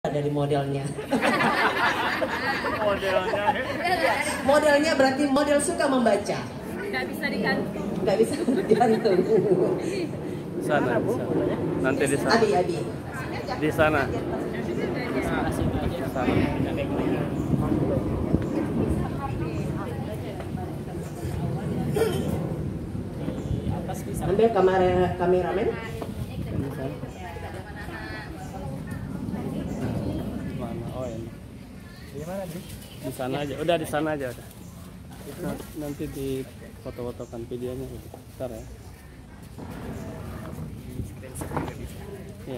dari modelnya. Modelnya berarti model suka membaca. nggak bisa digantung. Nggak bisa digantung. Sana, nanti di sana. Abi. Di sana. Ambil kameramen. Mana? Oh ini. Di mana sih? Di sana aja. Udah di sana aja udah. Nanti di foto-fotokan videonya gitu. Bentar ya. Iya.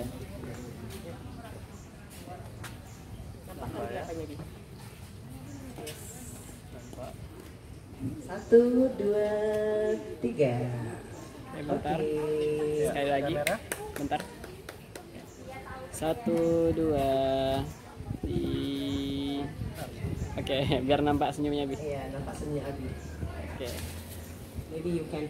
Satu, dua, tiga. Bentar. Oke. Sekali lagi. Bentar. 1, 2, 3. Oke, biar nampak senyumnya Bi. Iya, nampak senyumnya Abi. Oke. Maybe you can.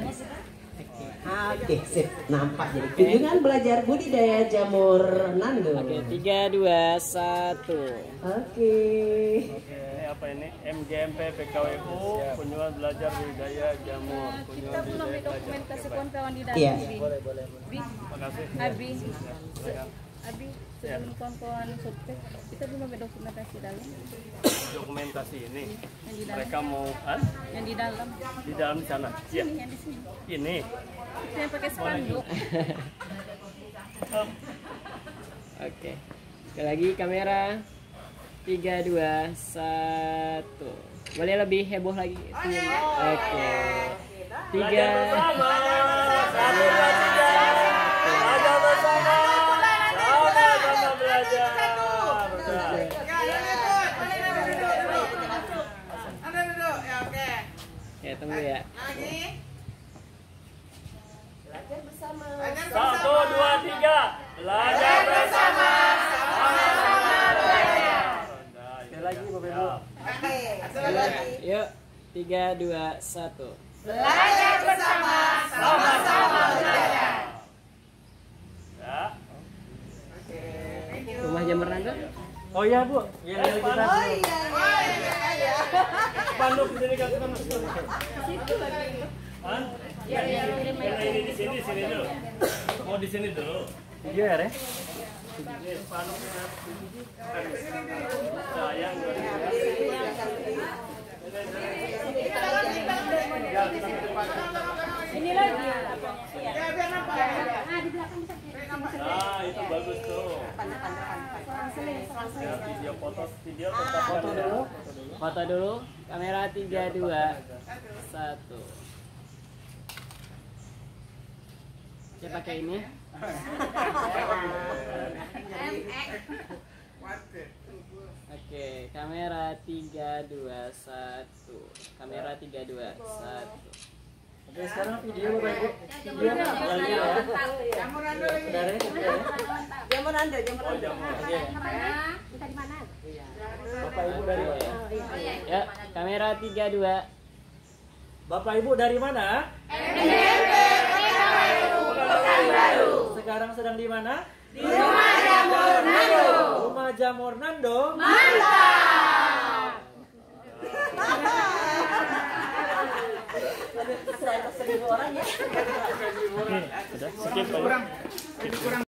Oke, sip. Nampak jadi. Kunjungan belajar budidaya jamur Nando. Oke, 3, 2, 1. Oke. Apa ini? MGMP PKWU, kunjungan belajar budidaya jamur. Kita belum dokumentasi kawan-kawan di dalam. Iya. Boleh. Makasih. Abi, sebelum kawan-kawan subscribe, kita belum dokumentasi dalam. Dokumentasi ini. Yang di dalam. Mereka mau Yang di dalam. di dalam sana. Iya. Ini yang di sini. Ini. Itu yang pakai spanduk. Oke. Sekali lagi kamera. 3, 2, 1. Boleh lebih heboh lagi senyumnya. Oke. 3. Ya, tunggu ya. Belajar bersama. 1, 2, 3. Belajar bersama. Sekali lagi Bapak Ibu. Yuk, 3, 2, 1. Belajar bersama, sama-sama belajar. Ya. Rumah jamur Nando. Oh iya Bu. Iya kita. Oh iya. Panduk di sini kan kita masuk. Situ lagi. Hah? Ya. Ini di sini dulu. Mau di sini dulu. Video ya, Re? Ini panduknya. Sayang. Ini lagi. Nah, itu bagus tuh. Ya, video tetap foto dulu. Foto dulu. Kamera 3, 2, 1. Saya pakai ini. Oke, kamera 3, 2, 1. Kamera 3, 2, 1. Oke, sekarang video Bapak Ibu. Video lagi ya. Jamur Nando lagi. Jamur Nando. Kita di mana? Bapak Ibu dari mana? Ya, kamera 3, 2. Bapak Ibu dari mana? MGMP PKWU Pekanbaru. Sekarang sedang di mana? Di Rumah Jamur Nando. Rumah Jamur Nando. Mantap. Seribu orang ya. Sudah, skip.